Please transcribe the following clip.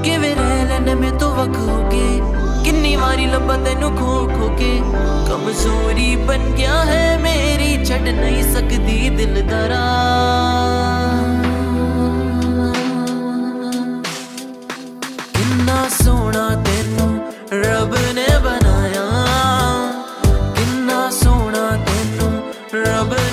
किवें रह लैने मैं तो वख होके किन्नी वारी लब्बा तैनू खो खो के कमजोरी बन गया है मेरी छड़ नहीं सकदी दिलदारा किन्ना सोना तैनू रब ने बनाया किन्ना सोना तैनू रब